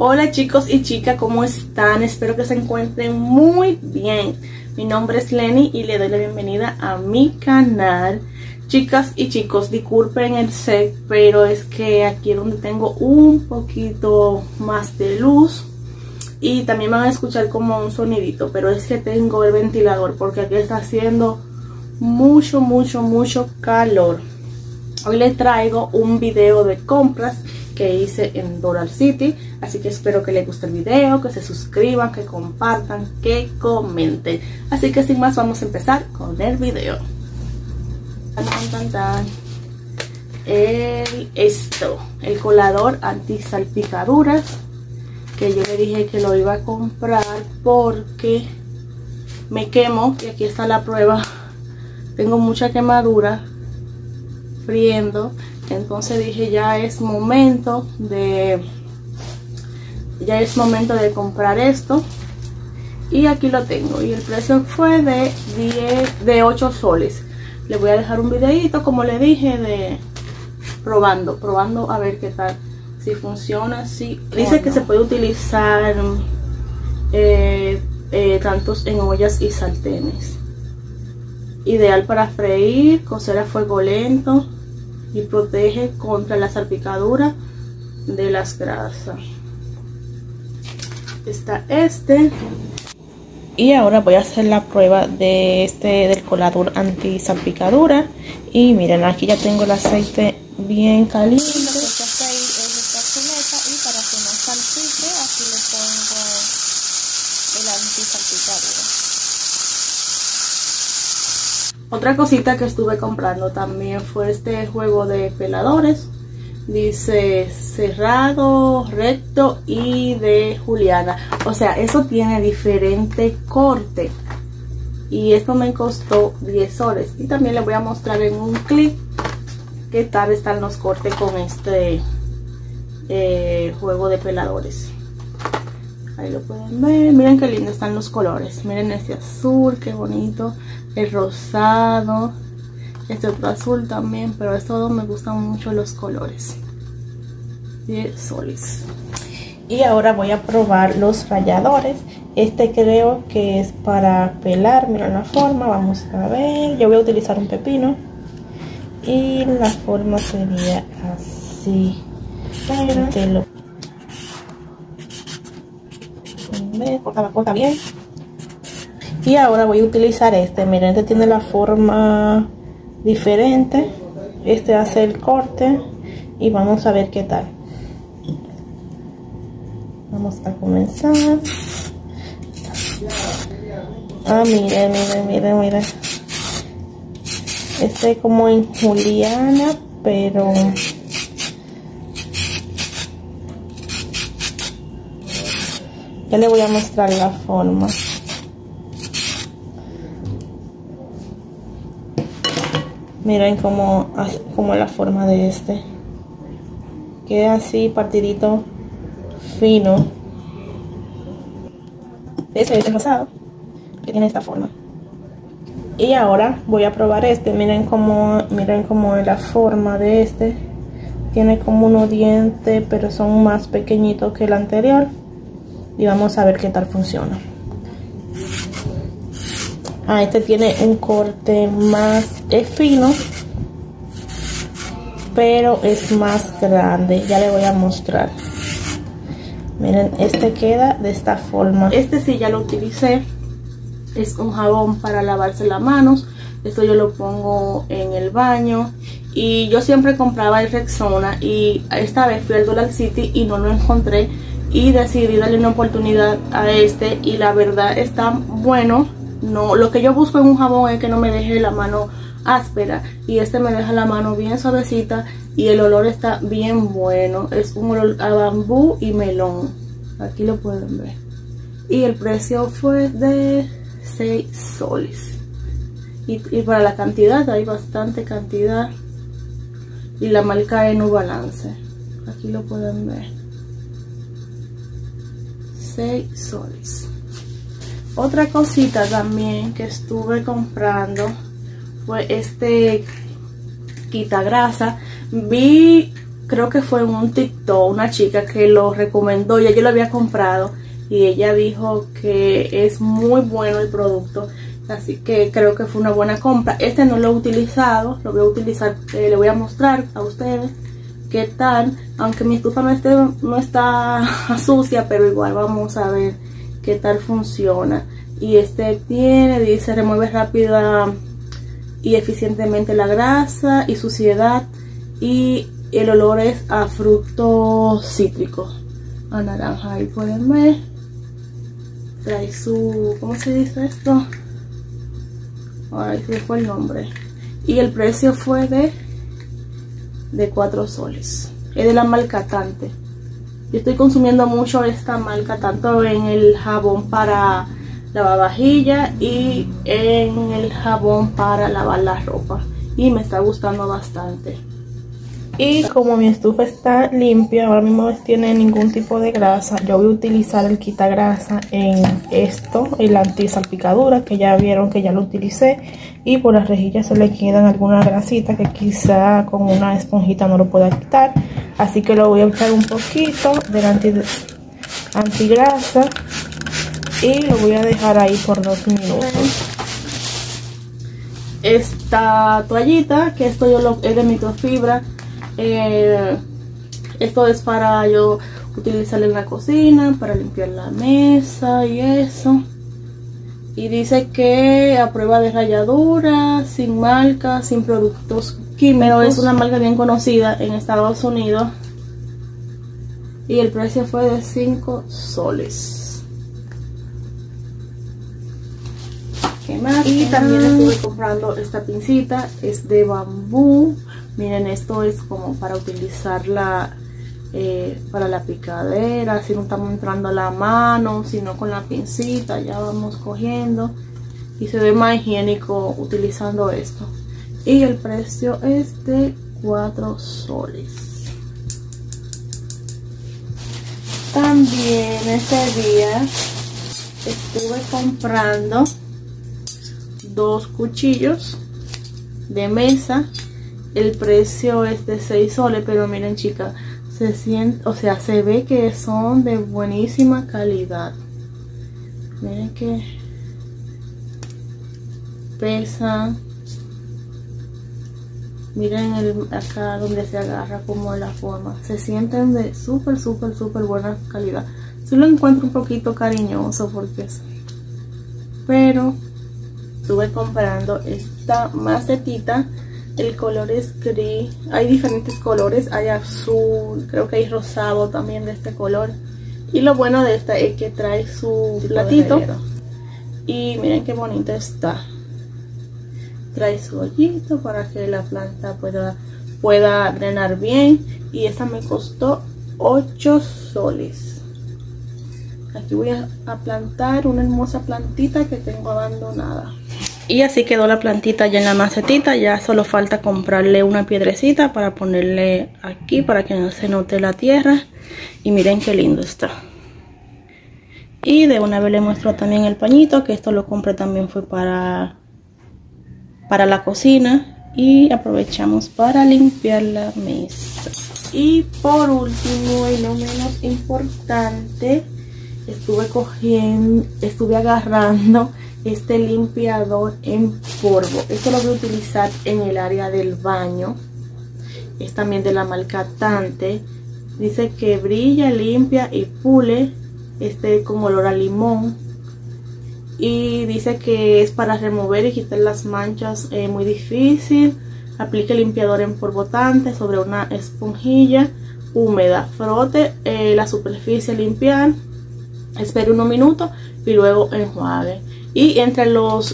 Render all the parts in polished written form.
Hola chicos y chicas, ¿cómo están? Espero que se encuentren muy bien. Mi nombre es Lenny y le doy la bienvenida a mi canal. Chicas y chicos, disculpen el set, pero es que aquí es donde tengo un poquito más de luz. Y también van a escuchar como un sonidito, pero es que tengo el ventilador porque aquí está haciendo mucho calor. Hoy les traigo un video de compras que hice en Dollar City, así que espero que les guste el video, que se suscriban, que compartan, que comenten. Así que sin más vamos a empezar con el video. El colador anti salpicaduras, que yo le dije que lo iba a comprar porque me quemo, y aquí está la prueba. Tengo mucha quemadura friendo, entonces dije ya es momento de comprar esto, y aquí lo tengo, y el precio fue de 8 soles. Les voy a dejar un videito, como le dije, de probando a ver qué tal, si funciona, si dice que se puede utilizar tantos en ollas y sartenes. Ideal para freír, cocer a fuego lento y protege contra la salpicadura de las grasas. Está y ahora voy a hacer la prueba de del colador anti salpicadura. Y miren, aquí ya tengo el aceite bien caliente. Y para que no salpique, aquí le pongo el anti salpicadura. Otra cosita que estuve comprando también fue este juego de peladores. Dice cerrado, recto y de Juliana. O sea, eso tiene diferente corte. Y esto me costó 10 soles. Y también les voy a mostrar en un clip qué tal están los cortes con este juego de peladores. Ahí lo pueden ver. Miren qué lindo están los colores. Miren este azul, qué bonito. El rosado. Este otro azul también. Pero estos dos me gustan mucho los colores. 10 soles. Y ahora voy a probar los ralladores. Este creo que es para pelar. Miren la forma. Vamos a ver. Yo voy a utilizar un pepino. Y la forma sería así. Corta bien. Y ahora voy a utilizar miren, este tiene la forma diferente. Este hace el corte y vamos a ver qué tal. Vamos a comenzar. Miren. Este como en Juliana, pero ya le voy a mostrar la forma. Miren como la forma de este. Queda así partidito fino. Ese es el rosado, que tiene esta forma. Y ahora voy a probar miren como la forma de tiene como unos dientes, pero son más pequeñitos que el anterior. Y vamos a ver qué tal funciona. Este tiene un corte más fino, pero es más grande. Ya le voy a mostrar. Miren, queda de esta forma. Sí ya lo utilicé. Es un jabón para lavarse las manos. Esto yo lo pongo en el baño. Y yo siempre compraba el Rexona. Y esta vez fui al Dollar City y no lo encontré. Y decidí darle una oportunidad a y la verdad está bueno. No, lo que yo busco en un jabón es que no me deje la mano áspera, y me deja la mano bien suavecita y el olor está bien bueno. Es un olor a bambú y melón. Aquí lo pueden ver. Y el precio fue de 6 soles. Y para la cantidad, hay bastante cantidad. Y la marca es New Balance. Aquí lo pueden ver. 6 soles. Otra cosita también que estuve comprando fue quita grasa. Vi creo que fue en un TikTok, una chica que lo recomendó, ya yo lo había comprado y ella dijo que es muy bueno el producto, así que creo que fue una buena compra. Este no lo he utilizado, lo voy a utilizar, le voy a mostrar a ustedes qué tal, aunque mi estufa no está sucia, pero igual vamos a ver qué tal funciona. Y este dice remueve rápida y eficientemente la grasa y suciedad, y el olor es a frutos cítricos, a naranja. Ahí pueden ver, trae su, ¿cómo se dice esto? Ahí se fue el nombre. Y el precio fue de 4 soles. Es de la marca Tante. Yo estoy consumiendo mucho esta marca, tanto en el jabón para lavavajillas y en el jabón para lavar la ropa, y me está gustando bastante. Y como mi estufa está limpia, ahora mismo no tiene ningún tipo de grasa, yo voy a utilizar el quitagrasa en esto, el antisalpicadura, que ya vieron que ya lo utilicé, y por las rejillas se le quedan algunas grasitas que quizá con una esponjita no lo pueda quitar, así que lo voy a echar un poquito del antigrasa y lo voy a dejar ahí por 2 minutos. Esta toallita, que esto es de microfibra, esto es para yo utilizar en la cocina, para limpiar la mesa y eso. Y dice que a prueba de ralladura, sin marca, sin productos químicos. Pero es una marca bien conocida en Estados Unidos. Y el precio fue de 5 soles. ¿Qué más? Y también estuve comprando esta pincita, es de bambú. Miren, esto es como para utilizarla para la picadera, si no estamos entrando la mano, sino con la pincita ya vamos cogiendo, y se ve más higiénico utilizando esto. Y el precio es de 4 soles. También este día estuve comprando 2 cuchillos de mesa. El precio es de 6 soles, pero miren, chicas, se siente, o sea, se ve que son de buenísima calidad. Miren que pesan. Miren acá donde se agarra, como la forma. Se sienten de súper buena calidad. Sí lo encuentro un poquito cariñoso porque es, pero estuve comprando esta macetita. El color es gris, hay diferentes colores, hay azul, creo que hay rosado también de este color. Y lo bueno de esta es que trae su platito. Y miren qué bonita está. Trae su hoyito para que la planta pueda drenar bien. Y esta me costó 8 soles. Aquí voy a plantar una hermosa plantita que tengo abandonada. Y así quedó la plantita ya en la macetita. Ya solo falta comprarle una piedrecita para ponerle aquí, para que no se note la tierra. Y miren qué lindo está. Y de una vez le muestro también el pañito, que esto lo compré también, fue para la cocina. Y aprovechamos para limpiar la mesa. Y por último y no menos importante, estuve agarrando este limpiador en polvo. Esto lo voy a utilizar en el área del baño. Es también de la marca Tante. Dice que brilla, limpia y pule. Con olor a limón. Y dice que es para remover y quitar las manchas, muy difícil. Aplique limpiador en polvo Tante sobre una esponjilla húmeda. Frote la superficie, limpiar. Espere unos minutos y luego enjuague. Y entre los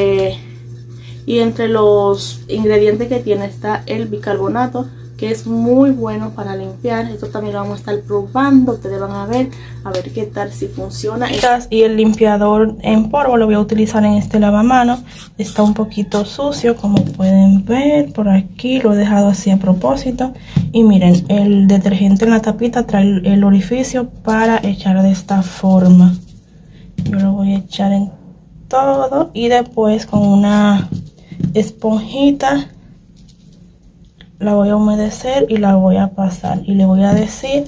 ingredientes que tiene está el bicarbonato, que es muy bueno para limpiar. Esto también lo vamos a estar probando. Ustedes van a ver qué tal, si funciona. Y el limpiador en polvo lo voy a utilizar en este lavamanos. Está un poquito sucio, como pueden ver por aquí. Lo he dejado así a propósito. Y miren, el detergente en la tapita trae el orificio para echar de esta forma. Yo lo voy a echar en todo y después con una esponjita la voy a humedecer y la voy a pasar. Y le voy a decir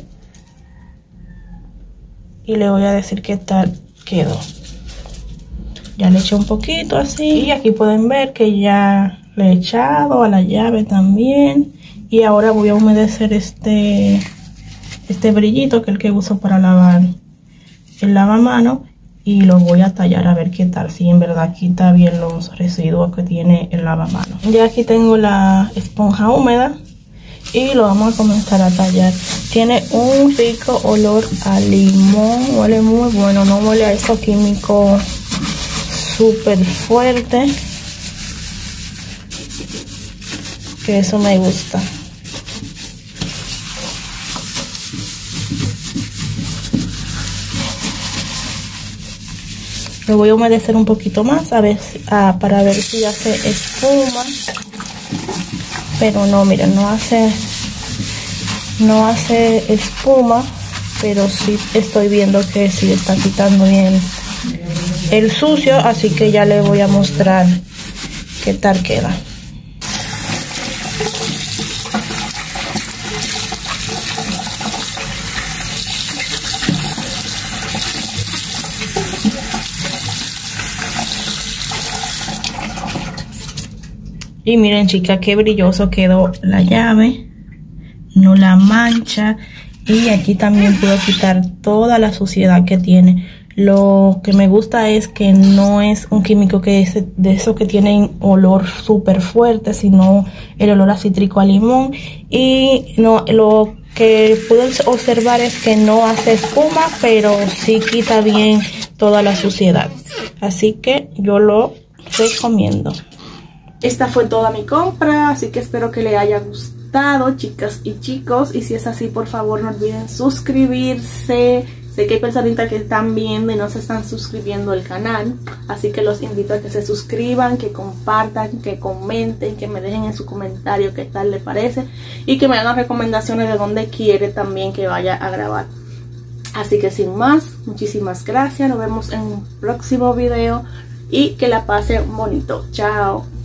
qué tal quedó. Ya le eché un poquito así. Y aquí pueden ver que ya le he echado a la llave también. Y ahora voy a humedecer este brillito, que es el que uso para lavar el lavamanos. Y lo voy a tallar a ver qué tal, si en verdad quita bien los residuos que tiene el lavamanos. Ya aquí tengo la esponja húmeda y lo vamos a comenzar a tallar. Tiene un rico olor a limón, huele muy bueno, no huele a esos químicos súper fuerte, que eso me gusta. Lo voy a humedecer un poquito más a ver para ver si hace espuma, pero no, miren, no hace espuma, pero sí estoy viendo que sí está quitando bien el sucio, así que ya le voy a mostrar qué tal queda. Y miren, chicas, qué brilloso quedó la llave, no la mancha. Y aquí también puedo quitar toda la suciedad que tiene. Lo que me gusta es que no es un químico que es de esos que tienen olor súper fuerte, sino el olor a cítrico a limón. Y no, lo que puedo observar es que no hace espuma, pero sí quita bien toda la suciedad. Así que yo lo recomiendo. Esta fue toda mi compra, así que espero que les haya gustado, chicas y chicos. Y si es así, por favor no olviden suscribirse. Sé que hay personitas que están viendo y no se están suscribiendo al canal, así que los invito a que se suscriban, que compartan, que comenten, que me dejen en su comentario qué tal les parece y que me hagan recomendaciones de dónde quiere también que vaya a grabar. Así que sin más, muchísimas gracias, nos vemos en un próximo video y que la pasen bonito. Chao.